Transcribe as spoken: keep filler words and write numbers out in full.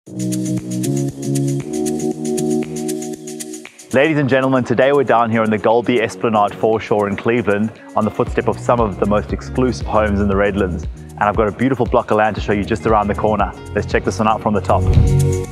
Ladies and gentlemen, today we're down here on the Golby Esplanade foreshore in Cleveland on the footstep of some of the most exclusive homes in the Redlands. And I've got a beautiful block of land to show you just around the corner. Let's check this one out from the top.